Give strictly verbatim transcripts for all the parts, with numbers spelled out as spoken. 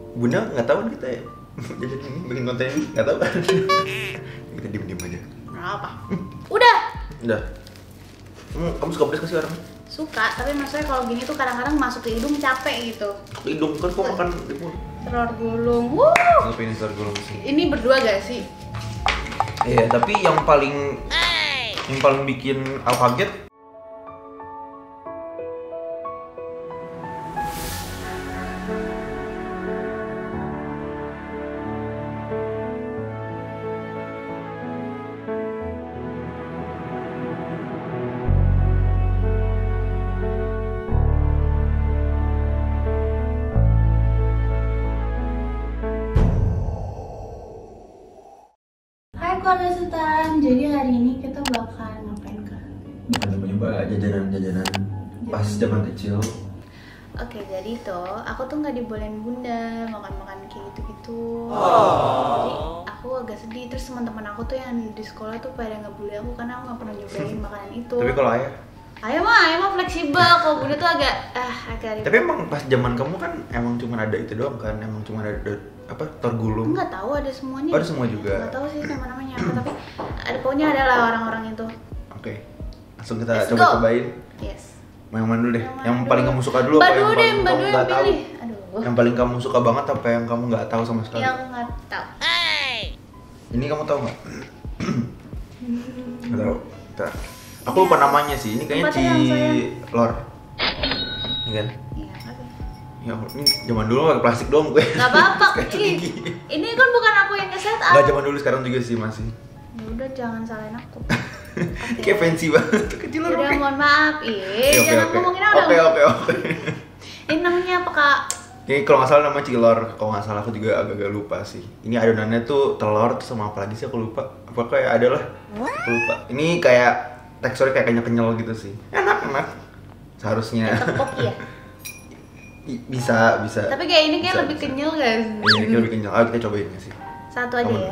Bunda nggak tahu kan kita ya. Jadi ini bikin konten ini nggak tahu kan. Kita diem-diem aja. Nggak apa. Udah. Udah. Kamu, kamu suka pedas gak sih orang? Suka, tapi maksudnya kalau gini tuh kadang-kadang masuk ke hidung capek gitu. Hidung kan kok makan di mulut. Telur gulung. Wuh. Tapi ini telur gulung sih. Ini berdua gak sih? Iya, tapi yang paling yang paling bikin aku kaget Keluarga Sultan, jadi hari ini kita bakal ngapain kak? nyoba jajanan-jajanan pas zaman kecil. Oke, jadi tuh aku tuh nggak dibolehin bunda makan-makan kayak gitu-gitu. Oh. Jadi aku agak sedih. Terus teman-teman aku tuh yang di sekolah tuh pada ngebully aku karena aku nggak pernah nyobain makanan itu. Tapi kalau ayah? Ayah mah, ayah mah fleksibel. Kalau bunda tuh agak ah agak ribet. Tapi emang pas zaman kamu kan emang cuma ada itu doang kan? Emang cuma ada, ada apa telur gulung? Nggak tahu ada semuanya. Oh, ada semua juga. Nggak tahu sih nama-namanya apa, tapi ada pokoknya ada lah orang-orang itu. Oke, langsung kita Let's coba go. cobain. Yes. Yang mana dulu deh? Yang, Yang, mana paling dulu? kamu suka dulu Mbak apa yang dulu deh, paling Mbak kamu dulu yang nggak tahu? pilih. Aduh. Yang paling kamu suka banget apa yang kamu nggak tahu sama sekali? Yang nggak tahu. Ini kamu tahu nggak? Nggak tahu. Bentar. Aku lupa namanya sih. Ini kayaknya Lupa sayang, cilor. Ini kan? Iya, oke. Ya, ini zaman dulu pakai plastik doang gue. Gak apa-apa. Kayak Ih, gigi. ini kan bukan aku yang nge-set up. Nggak zaman dulu, sekarang juga sih masih. Ya udah jangan salahin aku. Oke. Kayak fancy banget tuh kecil Udah oke. mohon maaf. Ih, Oke, jangan oke. ngomongin aku. Oke, oke, oke. Ini namanya apa kak? Ini kalau nggak salah namanya cilor. Kalau nggak salah aku juga agak-agak lupa sih. Ini adonannya tuh telur terus sama apa lagi sih aku lupa. Apa kayak ada lah. Aku lupa. Ini kayak teksturnya kayak kenyal-kenyal gitu sih. Enak, enak. Seharusnya. Tteokbokki ya? I- bisa, bisa. Tapi kayak ini kayak Bisa, lebih bisa. kenyal guys. Iya, ini kayak lebih kenyal. Ayo kita cobain nggak sih? Satu aja Kamu- ya.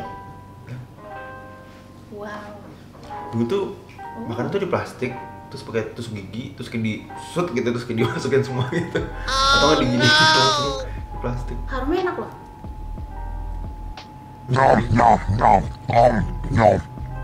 Wow. Dulu tuh makan tuh di plastik, terus pakai tusuk gigi, terus kayak di shoot gitu, terus kayak dimasukin semua gitu. Atau nggak digini langsung di plastik. Harumnya enak loh. Nom nom nom nom nom.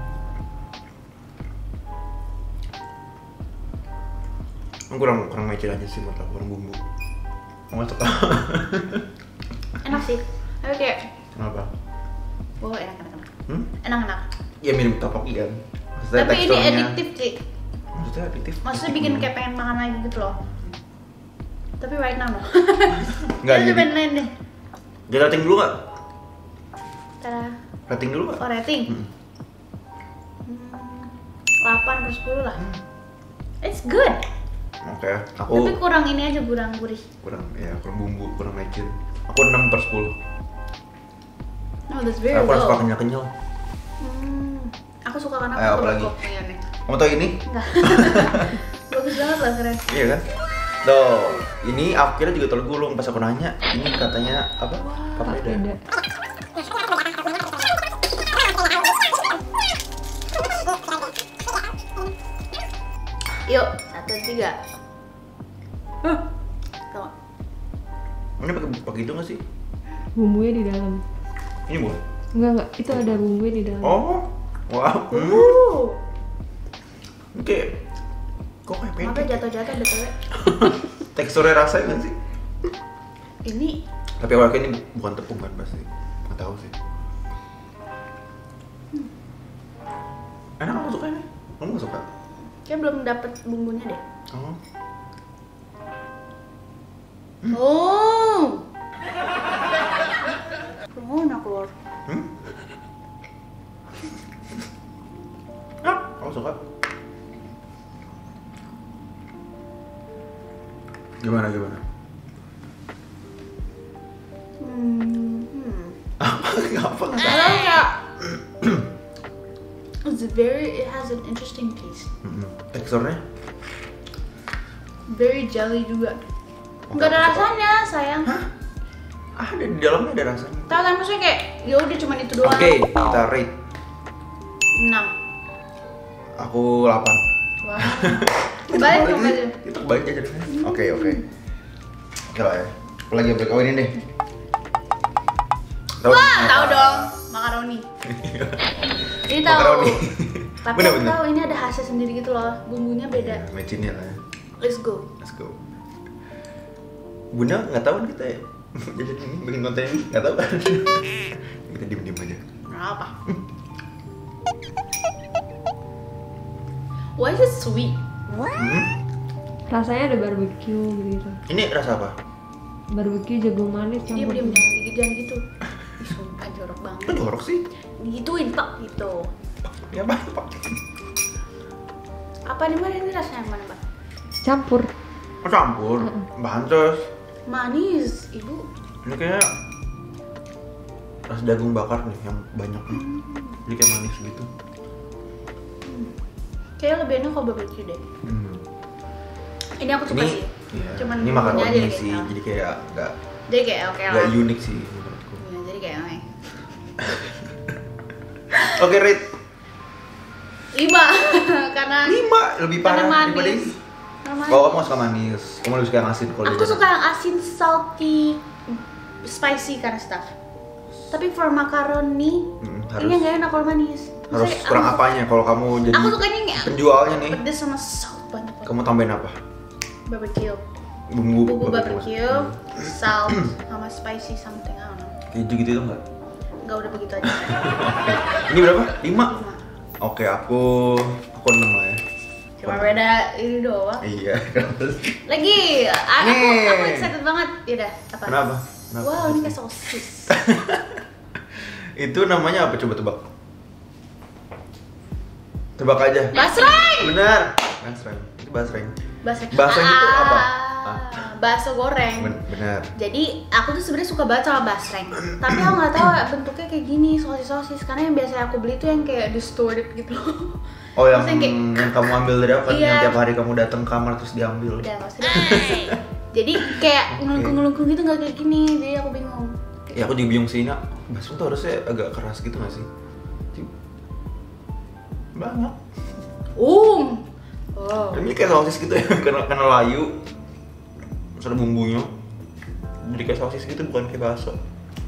Emang kurang kurang mecin aja sih menurut aku, kurang bumbu. Nggak suka. Enak sih. Tapi kayak, Kenapa? wow enak enak enak. Hmm? Enak enak. Ya mirip topoki kan. Maksudnya Tapi ini teksturnya- adiktif sih. Maksudnya adiktif. Maksudnya bikin kayak pengen makan lagi gitu loh. Tapi right now loh. Nggak, Kita jadi- cobain lain deh. Jadi rating dulu nggak? Tara. Rating dulu nggak? Oh rating. Hmm. Hmm, delapan per sepuluh lah. It's good. Oke, aku Tapi kurang ini aja, kurang gurih. kurang ya kurang bumbu, kurang mecin. Aku enam per sepuluh. No, that's very Aku kurang suka low. kenyal-kenyal. Hmm, aku suka karena Eh, aku apa lagi? berkoknya nih. Kamu tau ini? Enggak. Bagus banget lah, keren. Iya kan? Tuh, ini akhirnya juga telur gulung. Pas aku nanya, ini katanya apa? Papeda. Yuk, satu tiga. Huh. Tuh. Ini pakai pakai itu nggak sih? Bumbunya di dalam. Ini bukan? Enggak enggak, itu ada bumbunya di dalam. Oh, wow. Hmm. Uh. Oke. Kok kayak Maaf ya pancake? jatuh-jatuh B T W. Teksturnya rasanya kan sih? Ini Tapi aku yakin ini bukan tepung kan pasti. Nggak tahu sih. Enak, aku suka ini. Kamu nggak suka? kayak belum dapet bumbunya deh. Oh. Oh. Oh, enak keluar. Hmm? Ah, kamu suka? Gimana gimana? Hmm. hmm. Apa? Apa? I don't know. It's very, it has an interesting taste. Mm-mm. Teksturnya? Very jelly juga. Oke, Nggak ada aku suka. rasanya, sayang. Hah? Ah, ada di dalamnya ada rasanya. Tahu kan maksudnya kayak ya udah cuma itu doang. Oke, kita rate. enam. Aku delapan. Wah. Kembali Kita kembali. Kita kembali aja deh. Oke, oke. Oke lah ya. Apa lagi break? Oh ini deh. Tahu Wah, apa? tahu dong, makaroni. Ini tahu. Makaroni. Tapi Bener, aku bener. tahu ini ada khasnya sendiri gitu loh, bumbunya beda. Ya, mecinnya lah. Let's go. Let's go. Bunda nggak tahu kan kita ya? Jadi ini bikin konten ini nggak tahu kan? Kita diem diem aja. Nah, apa? Why is it sweet? Hmm? Rasanya ada barbecue gitu. Ini rasa apa? Barbecue jagung manis Diam campur. diam jangan gitu jangan gitu. Ih, sumpah jorok banget. Kok jorok sih? Gituin pak gitu. Ya apa? Pak? Apa nih mbak ini rasanya yang mana mbak? Campur. Oh, campur. Pantes. Manis, ibu. Ini kayak rasa jagung bakar nih yang banyak nih. Jadi kayak manis gitu. Kayaknya lebih enak kalau barbecue deh. Hmm. Ini aku suka Ini, sih. iya. Cuman ini bumbunya aja makaroni deh sih, kayaknya. jadi kayak nggak Jadi kayak oke nggak lah. unik sih menurutku. Iya, jadi kayak oke. Oke, rate Lima, karena lima lebih parah karena daripada manis. ini. Karena manis. Oh, kamu suka manis. Kamu lebih suka yang asin kalau Aku dia suka yang asin, salty, spicy kind of stuff. Tapi for macaroni, Hmm, ini harus- nggak enak kalau manis. harus Maksudnya kurang aku- apanya kalau kamu jadi Aku sukanya yang penjualnya nih. pedes sama salt banyak banget. Kamu tambahin apa? Barbecue, Bumbu bumbu barbecue. barbecue, salt, sama spicy something, I don't know. Keju gitu itu enggak? Nggak udah begitu aja. Ini berapa? lima. Lima. Oke, aku aku enam lah ya. Cuma beda ini doang. Iya. Lagi, a- aku Nih. aku excited banget. Yaudah, apa? Kenapa? Kenapa? Wow, ini kayak sosis. Itu namanya apa? Coba tebak. Tebak aja. Basreng. Benar. Basreng. Itu basreng. Basreng. Basreng itu apa? Ah, bakso goreng. Ben- benar. Jadi aku tuh sebenarnya suka banget sama basreng. Tapi aku nggak tahu bentuknya kayak gini, sosis-sosis. Karena yang biasa aku beli tuh yang kayak distorted gitu loh. Oh, yang, Maksudnya kayak- yang kamu ambil dari apa? Iya. Yang tiap hari kamu datang ke kamar terus diambil. Udah nggak usah deh. Jadi kayak ngelungkung-ngelungkung gitu nggak kayak gini. Jadi aku bingung. Ya aku juga bingung sih, nak. Bakso tuh harusnya agak keras gitu nggak sih? Cuma- Banyak. Um. Oh. Ini kayak sosis gitu ya, karena karena layu. Terus ada bumbunya. Jadi kayak sosis gitu, bukan kayak bakso.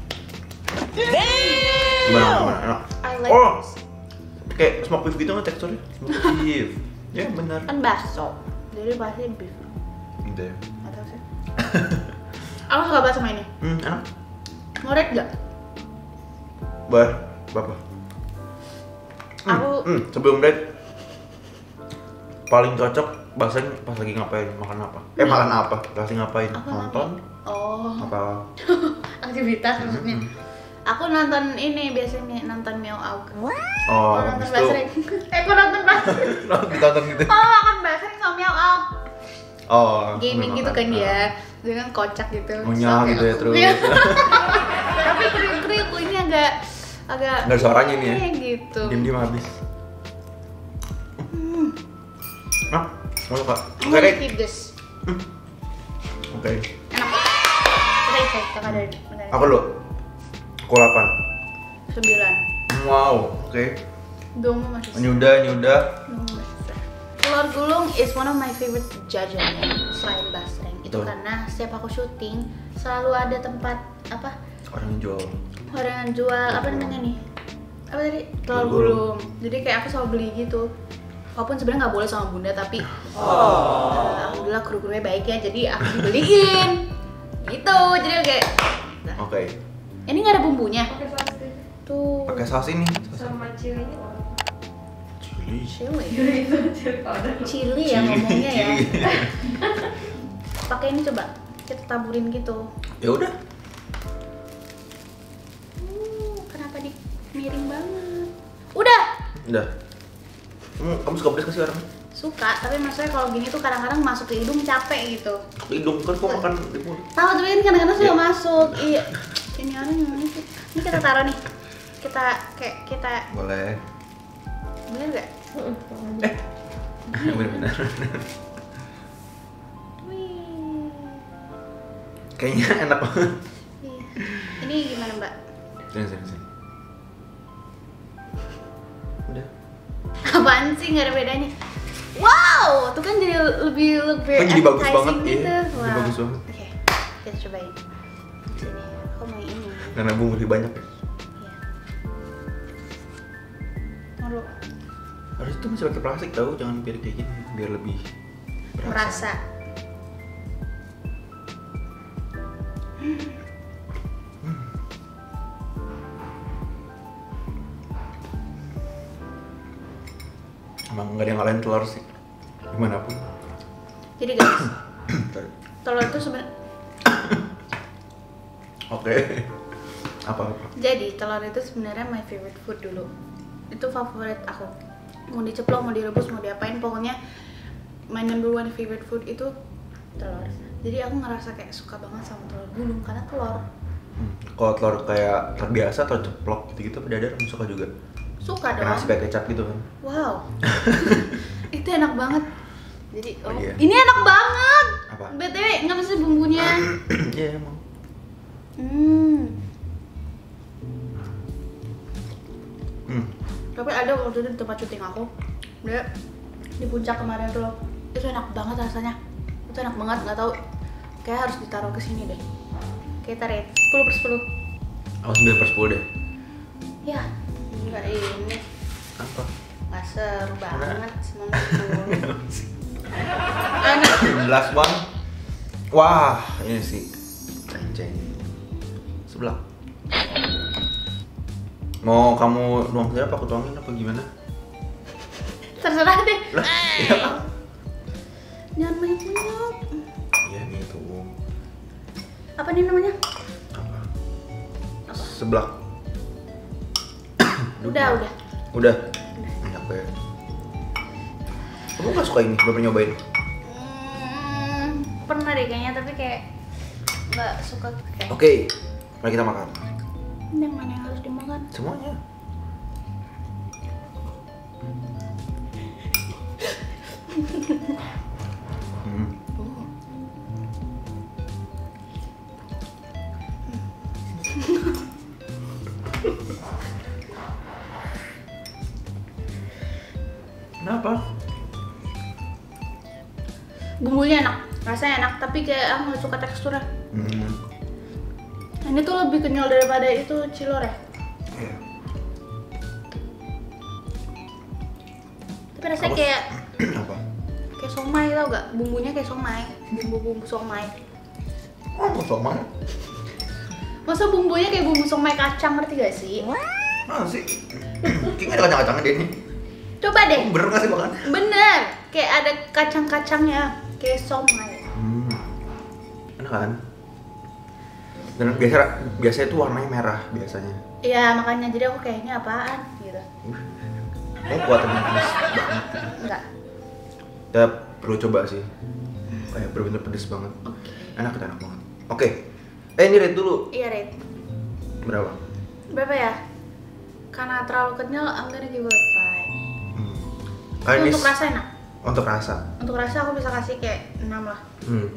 Gimana? Gimana? Enak? I like Oh, this. kayak smoke beef gitu nggak teksturnya? Smoke beef. Ya benar. Kan bakso. Jadi pasti beef. Gitu ya. Nggak tahu sih. Aku suka banget sama ini. Hmm, enak. Mau rate nggak? Bar, berapa? Hmm, Aku- hmm, sebelum rate paling cocok bahasanya pas lagi ngapain? Makan apa? Eh, makan apa? Pasti ngapain? Aku Nonton? Oh. Apa? Aktivitas maksudnya. Hmm. Aku nonton ini biasanya nonton Meow Aug. Oh, Oh, nonton habis itu basreng. eh, aku nonton basreng. ditonton gitu. Oh, makan basreng sama Meow Aug. Oh, Gaming makan. gitu kan Ah. dia. Dia kan kocak gitu. Ngunyah Sama gitu ya, Meow terus. Aug. Iya. Tapi kriuk-kriuk ini agak agak Nggak ada suaranya nih ya? eh, gitu. Diam-diam habis. Hmm. Nah, mau suka? I'm Oke, gonna Rek. keep this. Oke. Enak. Kita isi, kakak dari dari- Aku dulu. Aku delapan. Sembilan. Wow, oke. Domo masih. Ini udah, ini udah. Domo masih. Telur gulung is one of my favorite jajanan selain basreng. Itu Betul. karena setiap aku syuting selalu ada tempat apa Orang yang jual. orang yang jual apa namanya nih? Apa tadi? Telur Telur gulung. Jadi kayak aku selalu beli gitu. Walaupun sebenarnya nggak boleh sama bunda tapi eh, alhamdulillah kru-krunya baik ya jadi aku dibeliin gitu jadi kayak nah, Oke. ini nggak ada bumbunya Pakai saus deh. tuh Pakai saus ini. Sama chilinya apa? Chili. chili Itu chili powder. chili ya ngomongnya ya Chili. pakai ini coba kita taburin gitu Ya udah. uh, kenapa di miring banget udah Udah. Kamu, kamu suka pedas gak sih orang? suka tapi maksudnya kalau gini tuh kadang-kadang masuk ke hidung capek gitu Hidung kan kok makan di mulut. tahu tapi kan kadang-kadang suka Iya. masuk iya ini orang gimana sih ini kita taruh nih kita kayak kita Boleh. bener gak? Eh. Benar-benar. Wih. Kayaknya enak banget. Iya. Ini gimana mbak? Sini, sini, sini. Udah. Apaan sih nggak ada bedanya? Wow, tuh kan jadi lebih lebih Kan jadi bagus appetizing banget, gitu. iya. Jadi Wah. bagus banget. Oke, kita cobain. Sini, aku mau ini. Karena bumbu lebih banyak ya. Iya. Mau Harus itu masih pakai plastik tahu, jangan biar kayak gini biar lebih berasa. merasa. Emang nggak ada yang ngalahin telur sih, gimana pun. Jadi guys, telur itu sebenarnya Oke. Apa apa? jadi telur itu sebenarnya my favorite food dulu. Itu favorit aku. Mau diceplok, mau direbus, mau diapain, pokoknya my number one favorite food itu telur. Jadi aku ngerasa kayak suka banget sama telur gulung karena telur. Hmm. Kalau telur kayak telur biasa atau ceplok gitu-gitu, dadar kamu suka juga? Suka Kayak nasi dong. pakai kecap gitu kan? Wow. Itu enak banget. Jadi oh, Oh, iya. ini enak banget. Apa? B T W nggak bisa bumbunya. Iya emang. Hmm. Hmm. Tapi ada waktu itu di tempat syuting aku, dia di puncak kemarin tuh loh. Itu enak banget rasanya. Itu enak banget, nggak tahu. Kayak harus ditaruh ke sini deh. Kayak tarik sepuluh per sepuluh. Aku sembilan per sepuluh deh. Ya, enggak ini. Apa? Nggak seru banget sembilan per sepuluh. Enak. Last one. Wah, ini sih ceng-ceng. Sebelah. Mau kamu nuang sendiri apa aku tuangin apa gimana? Terserah deh. Lah, iya kan? Jangan banyak-banyak. Iya nih tuh. Apa nih namanya? Apa? Apa? Seblak. Udah, udah. Udah. Enak banget. Kamu nggak suka ini? Belum pernah nyobain? Hmm, pernah deh kayaknya, tapi kayak nggak suka kayak. Oke, mari kita makan. Ini yang mana yang harus dimakan? Semuanya. Hmm. Kenapa? Bumbunya enak, rasanya enak, tapi kayak aku nggak suka teksturnya. Hmm. Ini tuh lebih kenyal daripada itu cilor ya. Iya. Tapi rasanya Apa? kayak Apa? kayak somai, tau gak? Bumbunya kayak somai, bumbu-bumbu somai. Oh, mau somai? Masa bumbunya kayak bumbu somai kacang, ngerti gak sih? Mana sih? Kayaknya ada kacang-kacangnya deh nih. Coba deh. Kamu bener nggak sih makan? Bener, kayak ada kacang-kacangnya, kayak somai. Hmm. Enak kan? Dan biasa biasanya tuh warnanya merah biasanya. Iya, makanya jadi aku kayak ini apaan gitu. Kamu kuat dengan pedes banget. Enggak. Kita perlu coba sih. Kayak bener-bener pedes banget. Oke. Enak, itu enak banget. Oke. Eh ini rate dulu. Iya, rate. Berapa? Berapa ya? Karena terlalu kenyal, I'm gonna give it a five. Hmm. Tapi Kayak ini untuk rasa enak. Untuk rasa. Untuk rasa aku bisa kasih kayak enam lah. Hmm.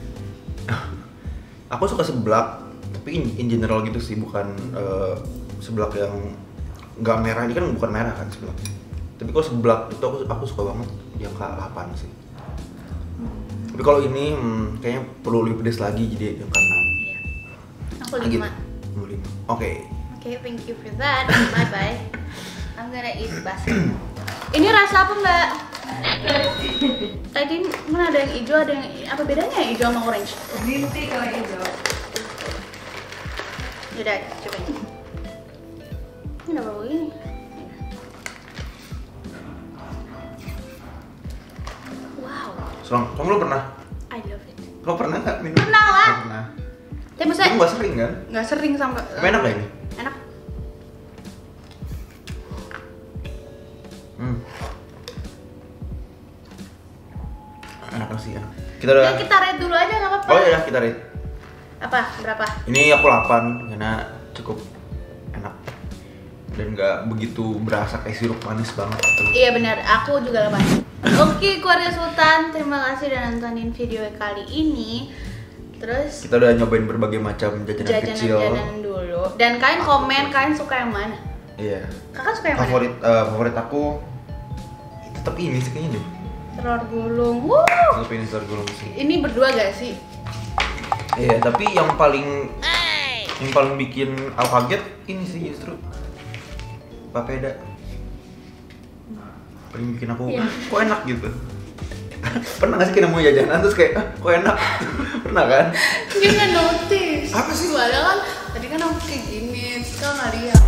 Aku suka seblak, tapi in, in general gitu sih, bukan eh, seblak yang nggak merah. Ini kan bukan merah kan seblak. Tapi kalau seblak itu aku aku suka banget di angka delapan sih. Tapi kalau ini hmm, kayaknya perlu lebih pedas lagi, jadi di angka enam. Iya. Aku Ah, gitu. lima. Oh, lima. Oke. Oke, thank you for that. Bye bye. I'm gonna eat basket. Ini rasa apa mbak? Tadi mana ada yang hijau, ada yang apa bedanya ya hijau sama orange? Green tea kalau hijau. Yaudah, coba ini. Ini udah bau ini. Wow, Selang, kamu lo pernah? I love it. Kamu pernah nggak minum? Pernah lah. Nggak pernah. Tapi maksudnya Kamu nggak sering kan? nggak sering sampai. Tapi enak nggak ini? Enak. Hmm. Enak sih ya. Kita udah. Ya kita rate dulu aja nggak apa-apa. Oh iya, kita rate. Apa? Berapa? Ini aku delapan karena cukup enak dan nggak begitu berasa kayak sirup manis banget. Iya benar, aku juga delapan. Oke, keluarga Sultan, terima kasih udah nontonin video kali ini. Terus Kita udah nyobain berbagai macam jajanan kecil. jajanan-jajanan dulu. Dan kalian komen, kalian suka yang mana? Iya. Kakak suka yang mana? Favorit eh, favorit aku tetap ini sih kayaknya deh. Telur gulung. Wuh. Tetap ini telur gulung sih. Ini berdua gak sih? Iya, tapi yang paling Yang paling bikin aku kaget ini sih justru papeda. Paling bikin aku, Iya. kok enak gitu. Pernah gak sih kita mau jajanan terus kayak, ah, kok enak? Pernah kan? Dia nggak notice. Apa sih? Padahal kan tadi kan aku kayak gini, terus kan nggak lihat.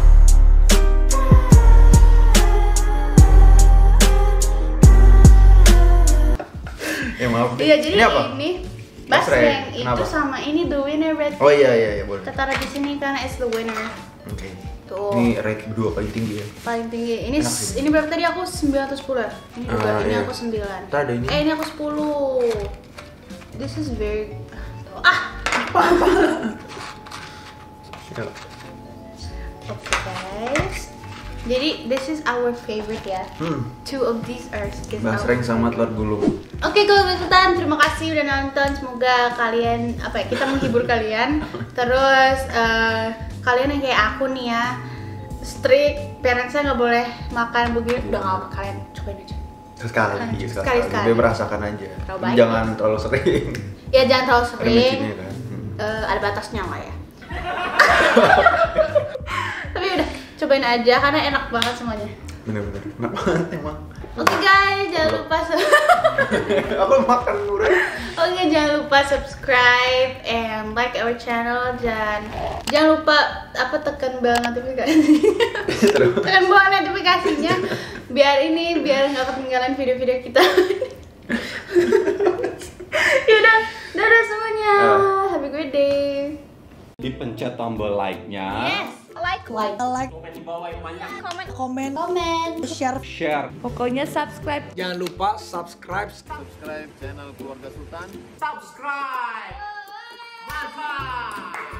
Ya maaf. Iya, jadi ini apa? ini Basreng. basreng itu Kenapa? sama ini the winner red. Oh iya iya iya boleh. Kita taruh di sini karena it's the winner. Oke. Tuh. Ini rate berdua paling tinggi ya. Paling tinggi. Ini Enak sih. ini berapa tadi aku sembilan atau sepuluh? Ini juga Ah, ini iya. aku sembilan. Ntar ada ini. Eh ini aku sepuluh. This is very ah. Ya. Oke guys. Jadi this is our favorite ya. Hmm. Two of these are is our Basreng sama telur gulung. Oke, kalau ikutan terima kasih udah nonton. Semoga kalian apa ya, kita menghibur kalian. Terus eh, kalian yang kayak aku nih ya, strict, parentsnya nggak boleh makan begini. Udah nggak apa, kalian cobain aja. Sekali, Sekali, sekali, sekali. Biar merasakan aja. Terlalu banyak. Jangan terlalu sering. Ya jangan terlalu Ada sering. micinnya kan. Hmm. Eh, ada batasnya lah ya. Tapi udah cobain aja karena enak banget semuanya. Bener-bener. Enak banget emang. Oke guys, jangan lupa Aku makan murah. Oke, jangan lupa subscribe and like our channel, dan jangan lupa apa tekan bel notifikasinya. Tekan bel notifikasinya biar ini biar nggak ketinggalan video-video kita. Yaudah, dadah semuanya. Uh. Have a great day. Dipencet tombol like-nya, Yes, like, like, like, komen di bawah yang banyak, komen, comment. share. share. Pokoknya subscribe. Jangan lupa subscribe. Subscribe channel Keluarga Sultan. Subscribe. Mantap.